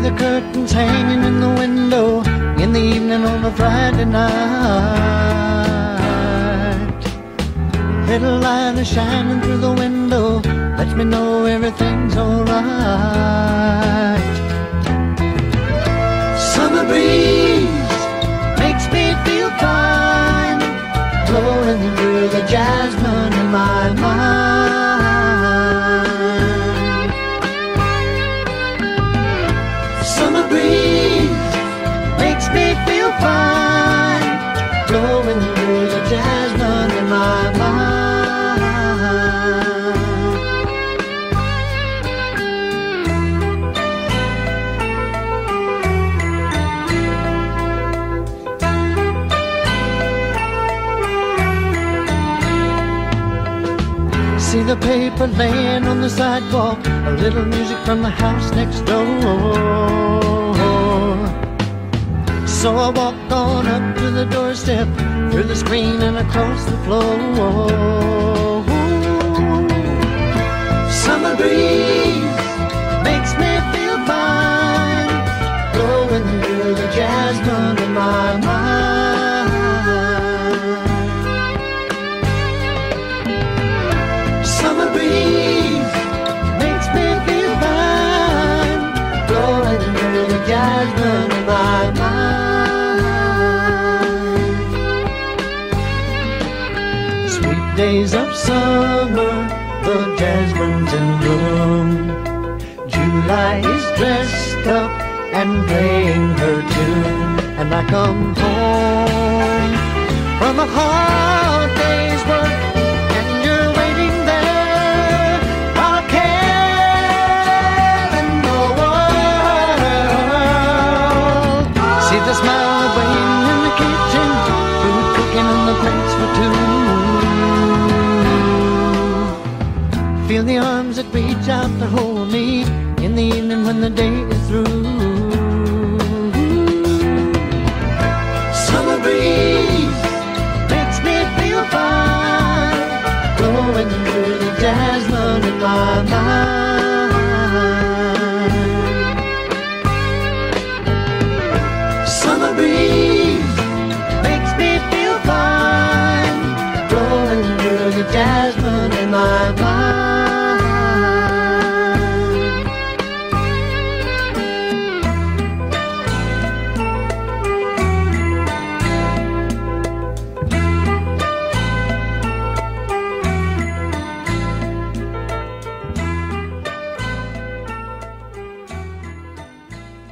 the curtains hanging in the window in the evening on a Friday night. Little light is shining through the window, lets me know everything's alright. Summer breeze makes me feel fine, blowing through the jasmine in my mind. Summer breeze makes me feel fine, blowing through the jasmine in my mind. See the paper laying on the sidewalk, a little music from the house next door. So I walked on up to the doorstep, through the screen and across the floor. Summer breeze makes me feel fine, blowing through the jasmine in my mind. Summer breeze makes me feel fine, blowing through the jasmine in my mind. Sweet days of summer, the jasmine's in bloom. July is dressed up and playing her tune, and I come home from a hard day's work, and you're waiting there, all care in the world. See the smile waiting in the kitchen, food cooking and the plates for two. Feel the arms that reach out to hold me in the evening when the day is